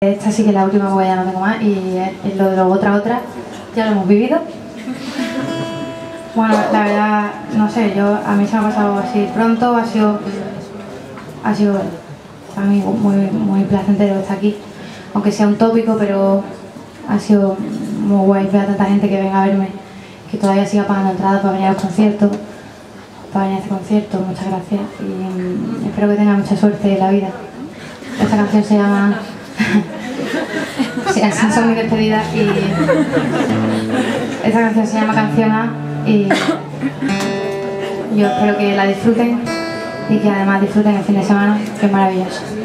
Esta sí que es la última porque ya no tengo más y lo de los otra ya lo hemos vivido. Bueno, la verdad, no sé, a mí se me ha pasado así pronto, ha sido para mí muy placentero estar aquí, aunque sea un tópico, pero ha sido muy guay ver a tanta gente que venga a verme, que todavía siga pagando entradas para venir a los conciertos, para venir a este concierto. Muchas gracias y espero que tengan mucha suerte en la vida. Esta canción se llama... Sí, así son mis despedidas y... Esta canción se llama Canción A y yo espero que la disfruten y que además disfruten el fin de semana, que es maravilloso.